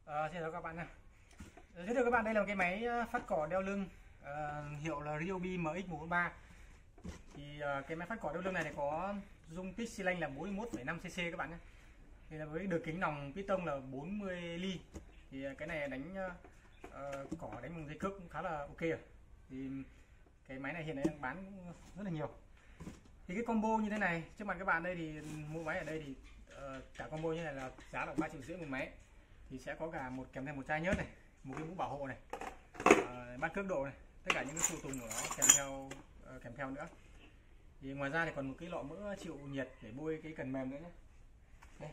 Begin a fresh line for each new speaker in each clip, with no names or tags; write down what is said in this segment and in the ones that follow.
Xin chào các bạn nha. Giới thiệu các bạn, đây là một cái máy phát cỏ đeo lưng hiệu là Ryobi MX143. Thì cái máy phát cỏ đeo lưng này có dung tích xi lanh là 41,5 cc các bạn nhé. Thì là với được kính nòng piston là 40 ly. Thì cái này đánh cỏ, đánh bằng dây cước cũng khá là ok rồi. Thì cái máy này hiện nay đang bán cũng rất là nhiều. Thì cái combo như thế này trước mặt các bạn đây, thì mua máy ở đây thì cả combo như này là giá là 3,5 triệu một máy. Thì sẽ có cả kèm theo một chai nhớt này, một cái mũ bảo hộ này, bát cước độ này, tất cả những cái phụ tùng của nó kèm theo nữa. Thì ngoài ra thì còn một cái lọ mỡ chịu nhiệt để bôi cái cần mềm nữa nhé. Đây.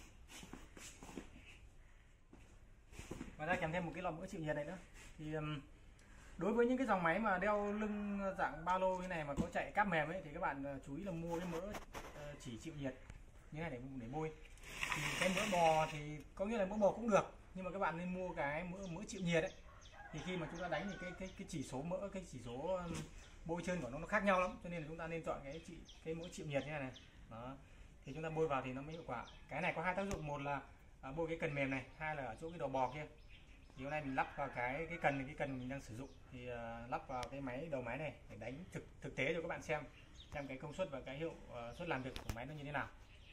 Ngoài ra kèm thêm một cái lọ mỡ chịu nhiệt này nữa. Thì đối với những cái dòng máy mà đeo lưng dạng ba lô như này mà có chạy cáp mềm ấy, thì các bạn chú ý là mua cái mỡ chỉ chịu nhiệt như này để bôi. Thì cái mỡ bò thì có nghĩa là mỡ bò cũng được, nhưng mà các bạn nên mua cái mỡ chịu nhiệt ấy. Thì khi mà chúng ta đánh thì cái chỉ số mỡ, cái chỉ số bôi trơn của nó khác nhau lắm, cho nên là chúng ta nên chọn cái mỡ chịu nhiệt như này. Đó. Thì chúng ta bôi vào thì nó mới hiệu quả. Cái này có hai tác dụng, một là bôi cái cần mềm này, hai là ở chỗ cái đầu bò kia. Thì hôm nay mình lắp vào cái cần mình đang sử dụng, thì lắp vào cái đầu máy này để đánh thực tế cho các bạn xem cái công suất và cái hiệu suất làm việc của máy nó như thế nào.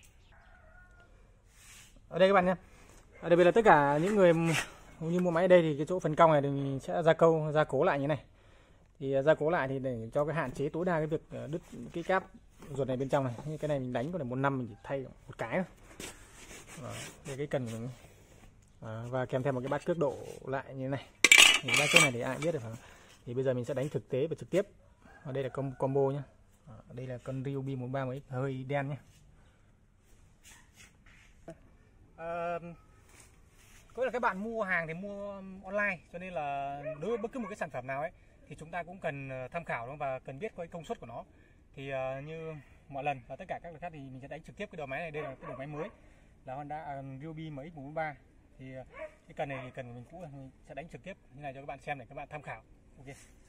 Ở đây các bạn nhé, đặc biệt là tất cả những người như mua máy ở đây thì cái chỗ phần cong này thì mình sẽ gia cố lại như này. Thì gia cố lại thì để cho cái hạn chế tối đa cái việc đứt cái cáp ruột này bên trong này. Cái này mình đánh có thể 1 năm mình chỉ thay một cái thôi. Đây cái cần của mình. Và kèm theo một cái bát cước độ lại như thế này. Thì bát cước này thì ai biết được phải không? Thì bây giờ mình sẽ đánh thực tế và trực tiếp. Ở đây là combo nhé. Đây là con Ryobi 143 hơi đen nhé. Có là các bạn mua hàng thì mua online, cho nên là đối với bất cứ một cái sản phẩm nào ấy thì chúng ta cũng cần tham khảo và cần biết cái công suất của nó. Thì như mọi lần và tất cả các lần khác thì mình sẽ đánh trực tiếp cái đầu máy này. Đây là cái đầu máy mới là Honda Ryobi MX143. Thì cái cần này thì cần của mình cũ, mình sẽ đánh trực tiếp như này cho các bạn xem để các bạn tham khảo. Ok.